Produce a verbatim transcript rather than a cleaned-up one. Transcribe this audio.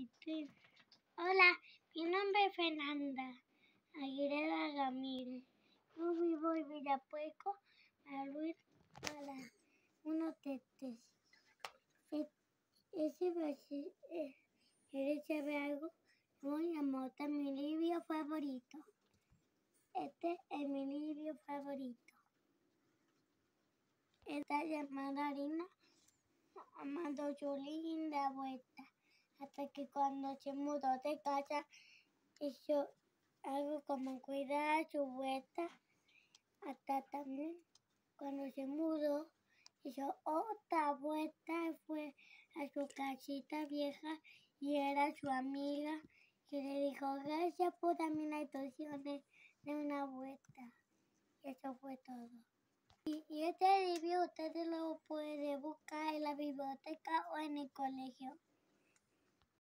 Sí. Hola, mi nombre es Fernanda Aguilera Ramírez. Yo vivo en Villapueco, a Luis para unos testes. Ese va a ser, eh, ¿quieres saber algo? Voy a mostrar mi libro favorito. Este es mi libro favorito. Esta llamada Arina amando su linda vuelta. Hasta que cuando se mudó de casa, hizo algo como cuidar su vuelta. Hasta también cuando se mudó, hizo otra vuelta y fue a su casita vieja y era su amiga que le dijo gracias por darme las instrucciones de una vuelta. Y eso fue todo. Y, y este libro ustedes lo pueden buscar en la biblioteca o en el colegio.